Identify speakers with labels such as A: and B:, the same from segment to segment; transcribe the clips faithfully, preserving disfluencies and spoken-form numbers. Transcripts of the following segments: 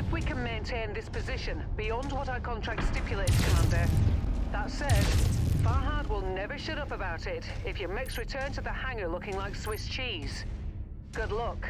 A: if we can maintain this position beyond what our contract stipulates, Commander. That said, Farhad will never shut up about it if your mechs return to the hangar looking like Swiss cheese. Good luck.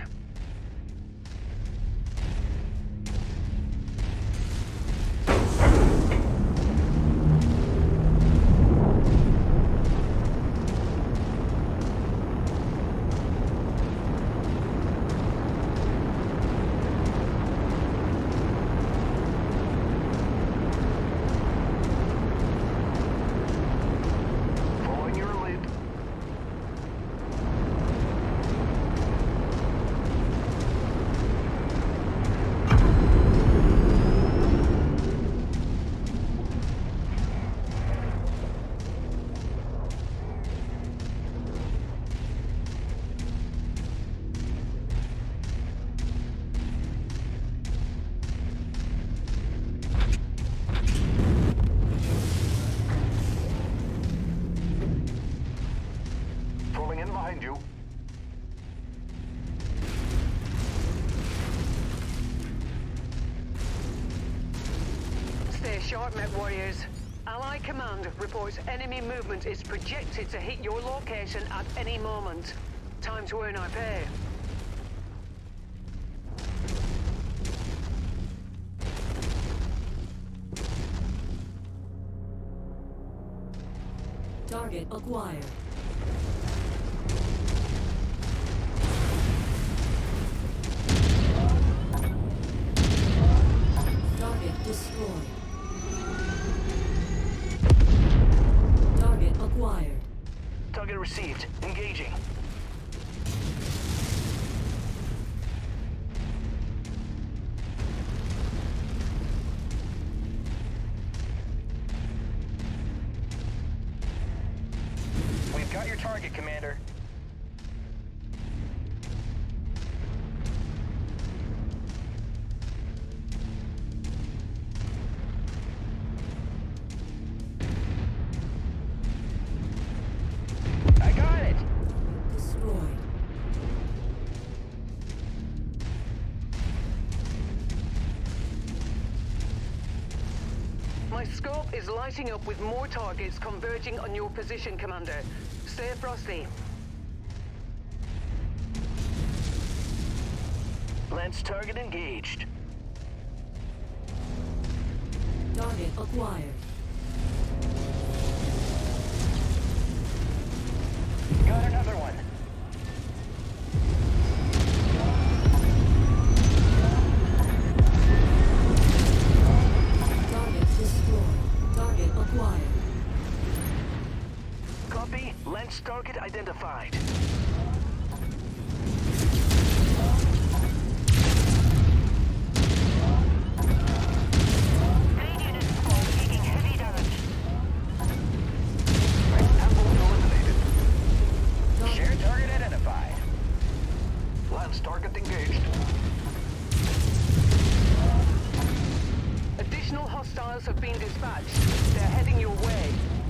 A: Sharp, Mechwarriors. Ally Command reports enemy movement is projected to hit your location at any moment. Time to earn our pay.
B: Target acquired. Target destroyed. Target acquired.
C: Target received. Engaging. We've got your target, Commander.
A: My scope is lighting up with more targets converging on your position, Commander. Stay frosty.
C: Lance target engaged.
B: Target acquired.
C: Got another one. Copy. Lens target identified.
A: Main unit squad taking heavy damage.
C: Temple eliminated. Shared target identified. Lens target engaged.
A: Additional hostiles have been dispatched. They're heading your way.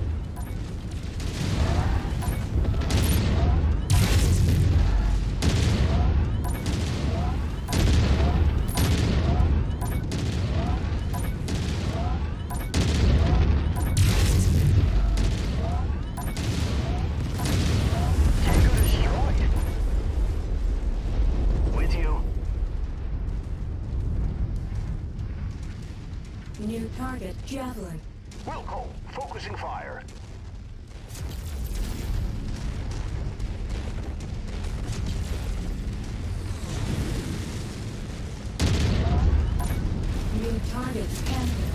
B: New target, Javelin.
C: Wilco, focusing fire.
B: New target, Panther.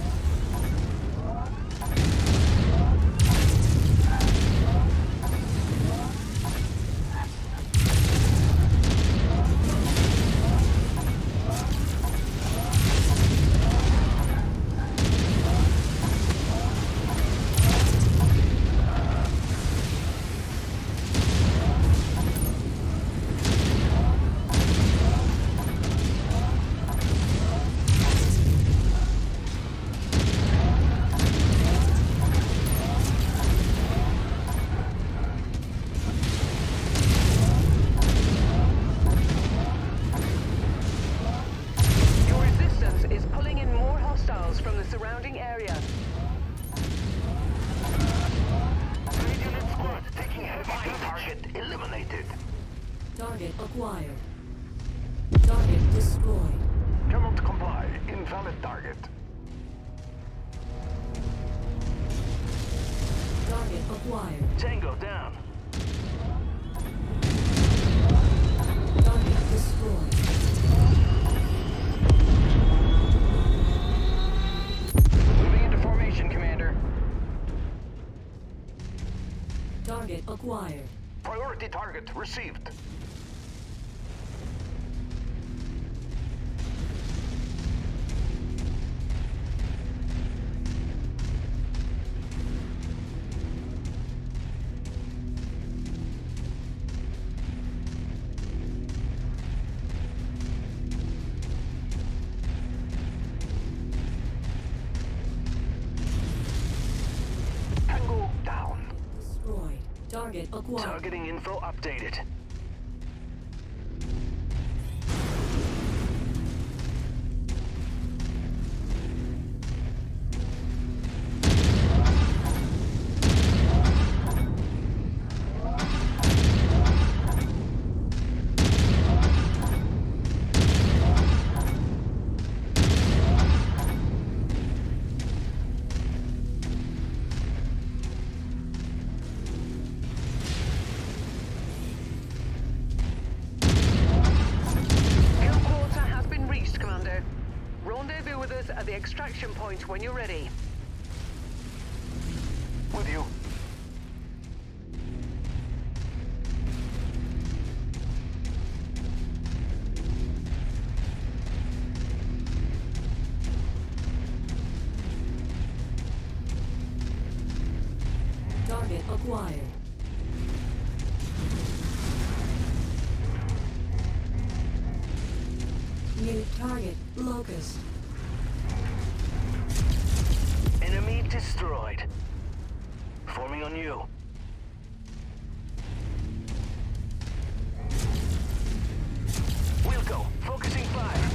B: Target acquired. Target destroyed.
C: Cannot comply. Invalid target.
B: Target acquired.
C: Tango down.
B: Target destroyed.
C: Moving into formation, Commander.
B: Target acquired.
C: Priority target received. Tango down.
B: Destroyed. Target acquired.
C: Targeting info updated.
A: Rendezvous with us at the extraction point when you're ready.
C: With you.
B: Target acquired. New target, Locust.
C: Enemy destroyed. Forming on you. We'll go. Focusing fire.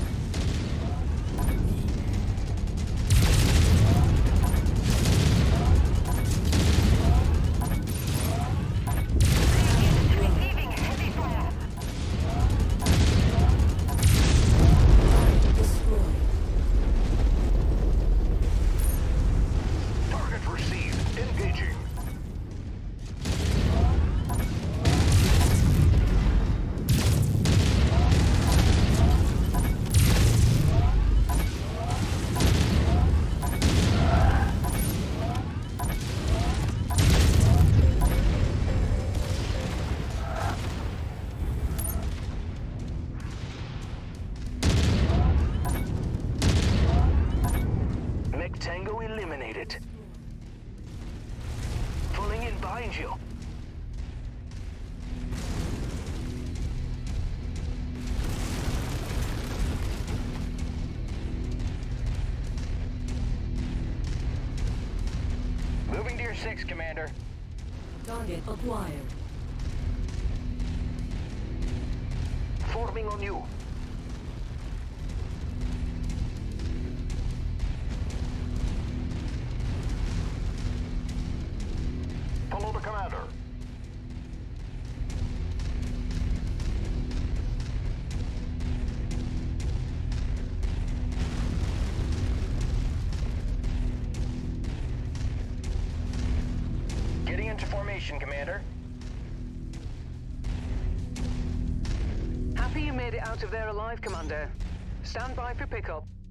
A: Receiving heavy fire.
B: Destroyed.
C: Target received. Engaging. Mech Tango eliminated. Pulling in behind you. Moving to your six, Commander.
B: Target acquired.
C: Forming on you. Follow the commander. Getting into formation, Commander.
A: Happy you made it out of there alive, Commander. Stand by for pickup.